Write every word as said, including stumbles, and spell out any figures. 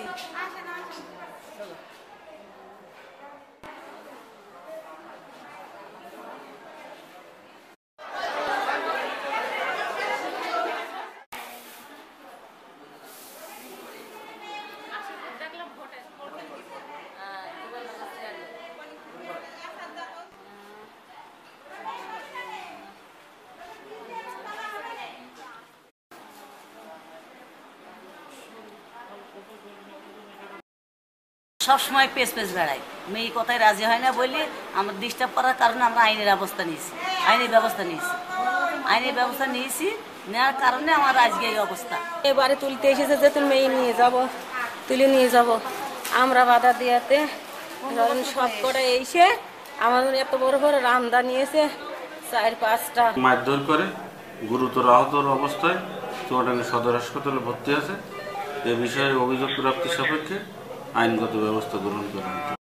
সব সময় pace pace বেড়াই, মেয়ে কথায় রাজি হয় না বলে আমরা ডিস্টার্ব করার কারণে আমরা আইনের ব্যবস্থা নিয়েছি আইনের ব্যবস্থা নিয়েছি আইনের ব্যবস্থা নিয়েছি নেওয়ার কারণে আমার আজকে এই অবস্থা। এবারে তুলতে এসেছে যে তুমি মেয়ে নিয়ে যাব, তুলে নিয়ে যাব, আমরা বাধা দিয়াতে ধরেন সব করে এসে আমাদের এত বড় বড় রামদা নিয়েছে চার পাঁচটা মারধর করে গুরুতর আহতর অবস্থায় চুয়াডাঙ্গা সদর হাসপাতালে ভর্তি আছে। এ বিষয়ে অভিযোগ প্রাপ্তি সাপেক্ষে আইনগত ব্যবস্থা গ্রহণ করা হচ্ছে।